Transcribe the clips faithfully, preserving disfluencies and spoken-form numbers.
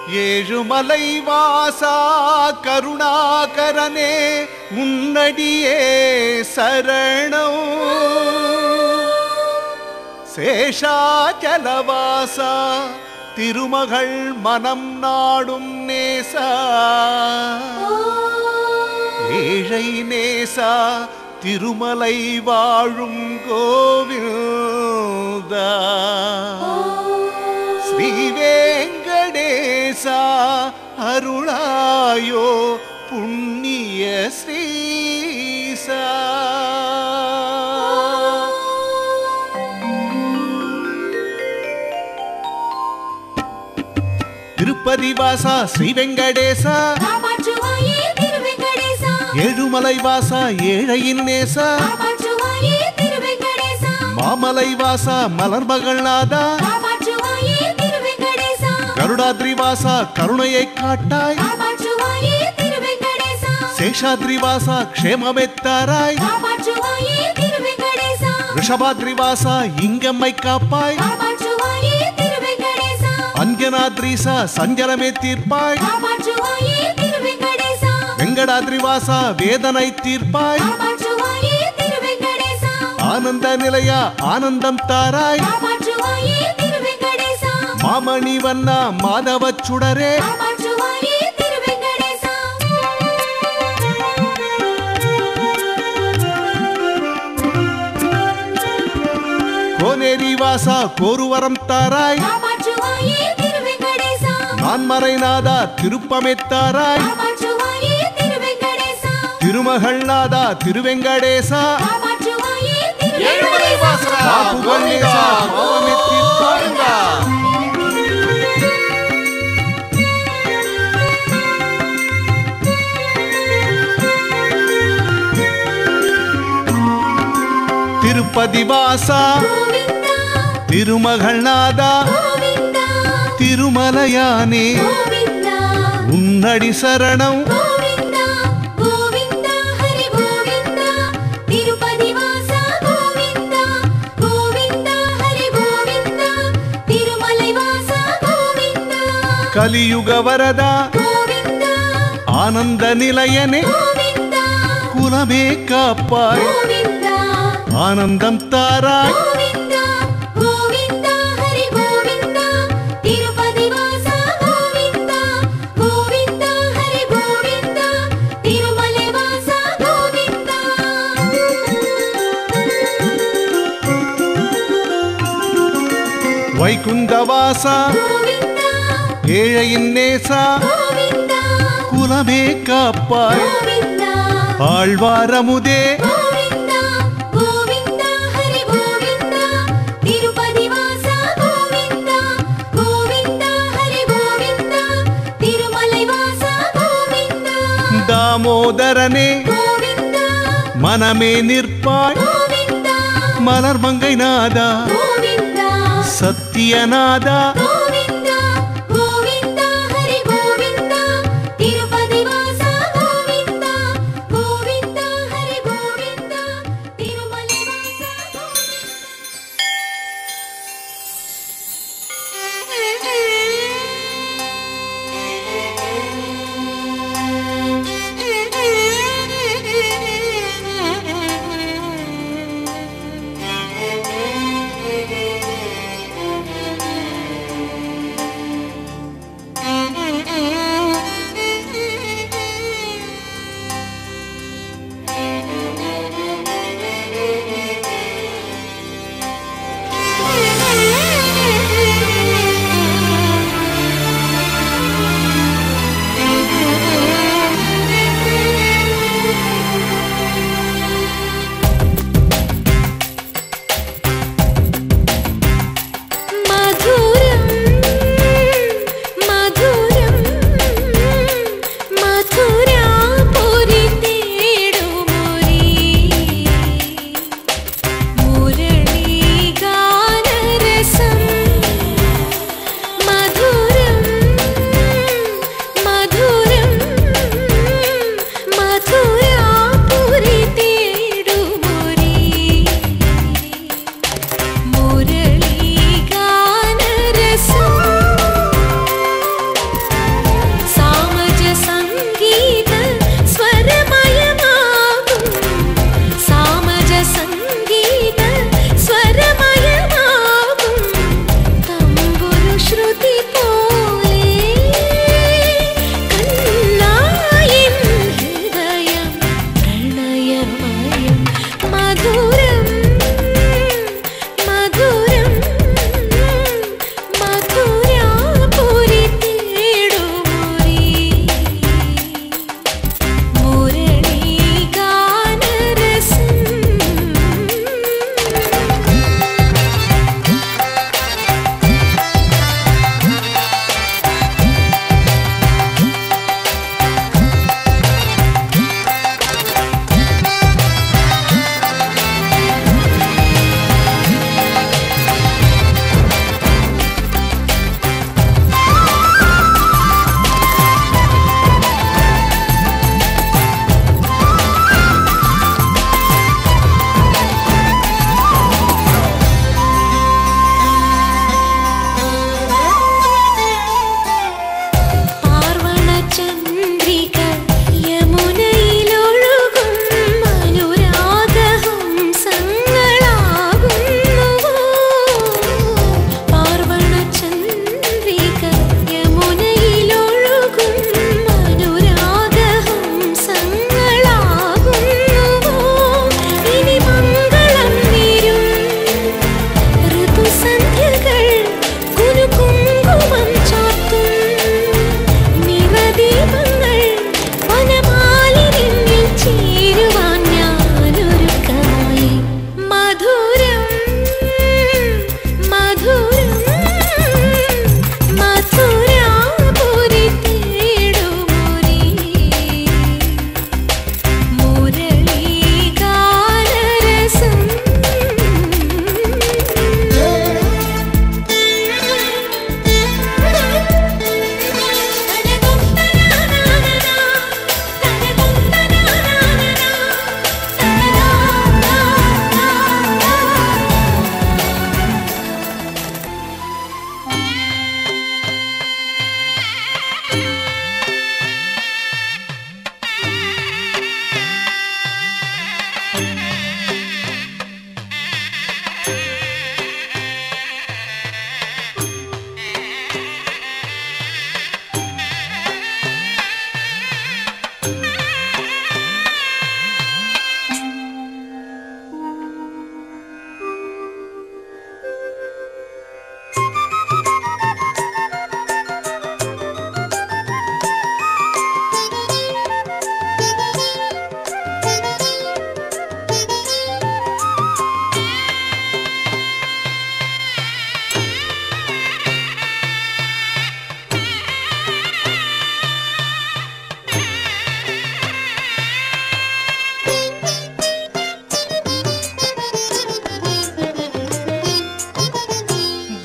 ஏழுமலை வாசா கருணாகரனே உன்னடியே சரணம். சேஷாச்சலவாசா திருமகள் மனம் நாடும் நேசா, ஏழை நேசா திருமலை வாழும் கோவில்தா. ஸ்ரீவேங்கடேசா அருளாயோ புண்ணிய ஸ்ரீசா. திருப்பதி வாசா ஸ்ரீவெங்கடேசா, ஏழுமலை வாசா ஏழையின் நேசா, மாமலை வாசா மலர்மகள் நாதா, கருடாத்ரி வாசா கருணையை காட்டாய், சேஷாத்ரி வாசா க்ஷேமமெத்தாராய், ரிஷபாத்ரி வாசா இங்கம்மை காப்பாய், அஞ்சனாத்ரீசா சஞ்சலமே தீர்ப்பாய், வெங்கடாத்ரி வாசா வேதனை தீர்ப்பாய், ஆனந்த நிலையா ஆனந்தம் தாராய், மாமணி வண்ணா மாதவ சுடரே, கோனேரி வாசா கோருவரம் தாராய், நான்மறைநாதா திருப்பமெத்தாராய், திருமகள் நாதா திருவெங்கடேசா, திருப்பதி வாசா திருமகள் நாதா திருமலையானே உன்னடி சரணம். கலியுக வரதா ஆனந்த நிலையனே குலமே காப்பாய், ஆனந்தம் தாராய், வைகுந்தவாசா ஏழையின் நேசா குலமே காப்பாய், ஆழ்வாரமுதே தாமோதரனே மனமே நிற்பாய், மலர்மங்கை நாதா சத்தியநாதா,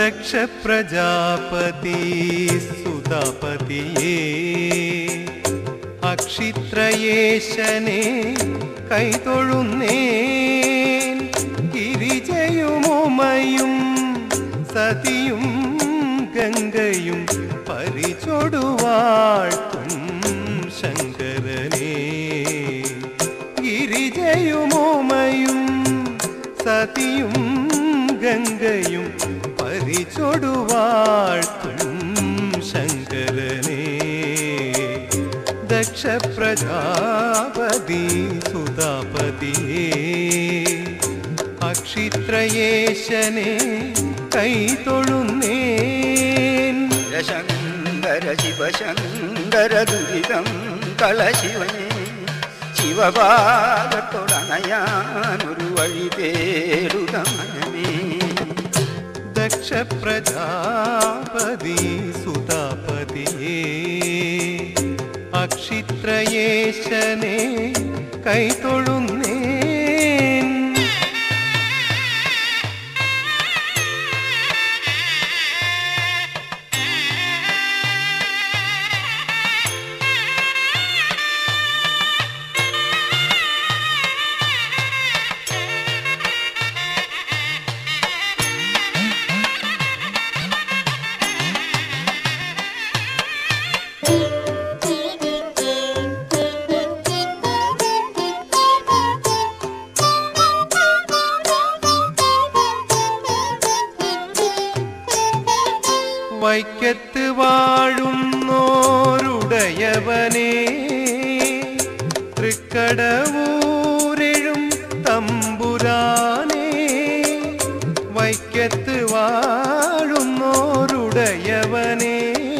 ദക്ഷ പ്രജാപതി സുതാപതിയേ അക്ഷിത്രയേശനെ കൈതൊഴുന്നേൻ ഗിരിജയുമുമയും സതിയും ഗംഗയും പരിചൊടുവാഴ്ത്തും ശങ്കരനെ ഗിരിജയുമുമയും സതിയും ഗംഗയും പരിചൊടുവാഴ്ത്തും ശങ്കരനെ ദക്ഷ പ്രജാപതി സുതാപതിയേ അക്ഷിത്രയേശനെ കൈതൊഴുന്നേൻ ശങ്കര ശിവശങ്കര ദുരിതം കളശിവനെ ശിവപാദത്തോടണയാനൊരു വഴി തേടുക മനമേ ദക്ഷ പ്രജാപതി സുതാപതിയേ അക്ഷിത്രയേശനെ കൈതൊഴുന്നേൻ വൈക്കത്ത് വാഴുന്നോരുടയവനെ തൃക്കടവൂരെഴും തമ്പുരാനെ വൈക്കത്ത് വാഴുന്നോരുടയവനെ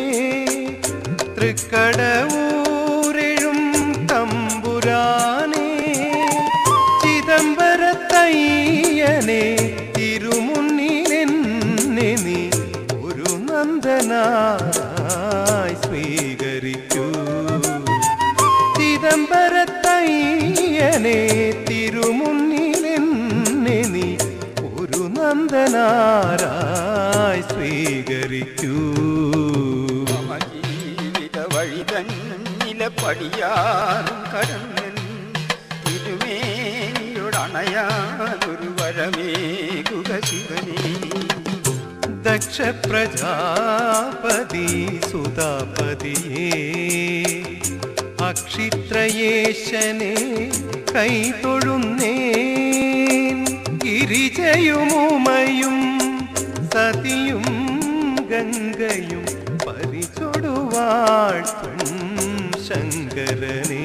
തൃക്കടവൂരെഴും തമ്പുരാനെ ചിദംബരത്തയ്യനെ തിരുമുന്നിലെന്നെ നീ നന്ദനായി സ്വീകരിക്കൂ ചിദംബരത്തയ്യനെ തിരുമുന്നിലെന്നെ നീ ഒരു നന്ദനാരായി സ്വീകരിക്കൂ മമ ജീവിത വഴി തന്നിലെ പടിയാറും കടന്നൻ തിരുമേനിയോടണയാനൊരു വരമേകുക ശിവനേ ദക്ഷ പ്രജാപതി സുതാപതിയേ അക്ഷിത്രയേശനെ കൈതൊഴുന്നേൻ ഗിരിജയുമുമയും സതിയും ഗംഗയും പരിചൊടുവാഴ്ത്തും ശങ്കരനെ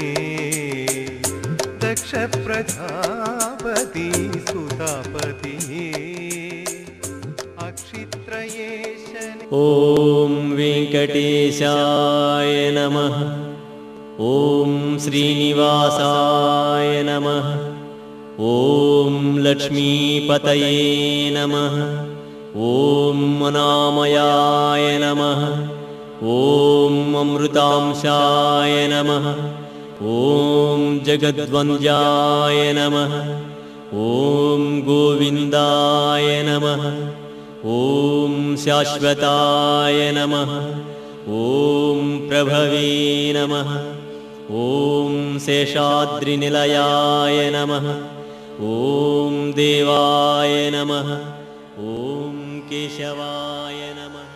ദക്ഷ പ്രജാപതി സുതാപതിയേ ഓം വെങ്കടേശായ നമഃ. ഓം ശ്രീനിവാസായ നമഃ. ഓം ലക്ഷ്മീപതയേ നമഃ. ഓം അനാമയായ നമഃ. ഓം അമൃതാംശായ നമഃ. ഓം ജഗദ്വന്ദ്യായ നമഃ. ഓം ഗോവിന്ദായ നമഃ. ഓം ശാശ്വതായ നമഃ. ഓം പ്രഭവേ നമഃ. ഓം ശേഷാദ്രിനിലയായ നമഃ. ഓം ദേവായ നമഃ. ഓം കേശവായ നമഃ.